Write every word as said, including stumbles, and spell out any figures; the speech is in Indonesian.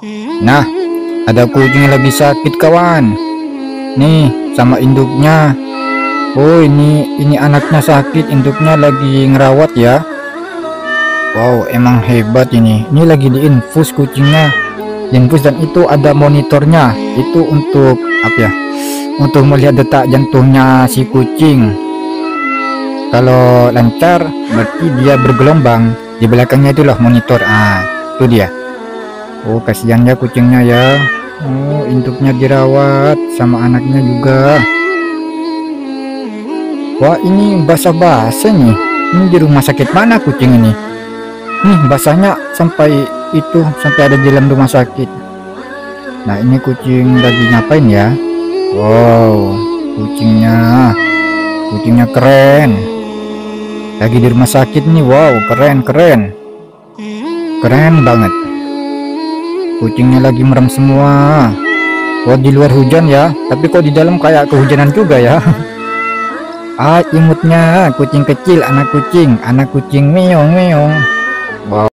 Nah, ada kucing yang lagi sakit kawan. Nih, sama induknya. Oh, ini ini anaknya sakit, induknya lagi ngerawat ya. Wow, emang hebat ini. Ini lagi diinfus kucingnya. Diinfus dan itu ada monitornya. Itu untuk apa ya? Untuk melihat detak jantungnya si kucing. Kalau lancar berarti dia bergelombang. Di belakangnya itulah monitor. Ah, itu dia. Oh, kasihan ya kucingnya ya. Oh, induknya dirawat sama anaknya juga. Wah, ini basah-basah nih. Ini di rumah sakit mana kucing ini? Nih, basahnya sampai itu sampai ada di dalam rumah sakit. Nah, ini kucing lagi ngapain ya? Wow, kucingnya. Kucingnya keren. Lagi di rumah sakit nih. Wow, keren keren. Keren banget. Kucingnya lagi merem semua. Wah, di luar hujan ya, tapi kok di dalam kayak kehujanan juga ya. Ah, imutnya kucing kecil, anak kucing, anak kucing meong meong. Wow.